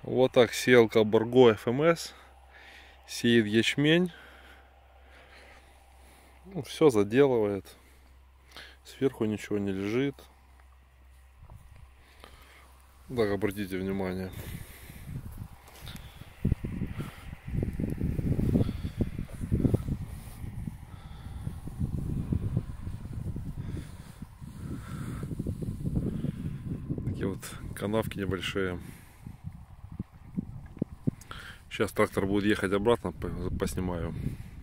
Вот так сеялка Борго ФМС сеет ячмень. Ну, все заделывает. Сверху ничего не лежит. Так, обратите внимание. Такие вот канавки небольшие. Сейчас трактор будет ехать обратно, поснимаю.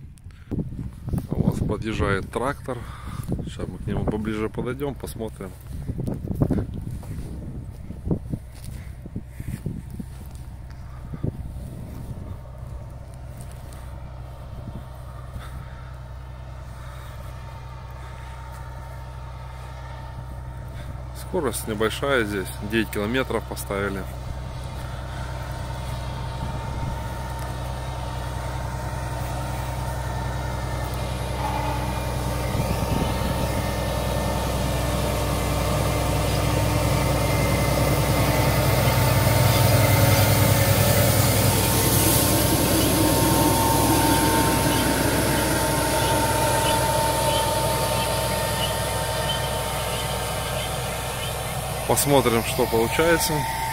У нас подъезжает трактор. Сейчас мы к нему поближе подойдем, посмотрим. Скорость небольшая здесь, 9 километров поставили. Посмотрим, что получается.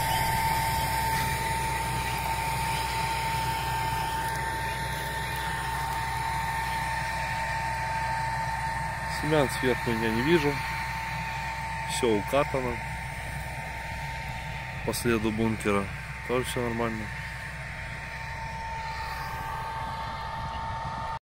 Семян сверху я не вижу. Все укатано. По следу бункера тоже все нормально.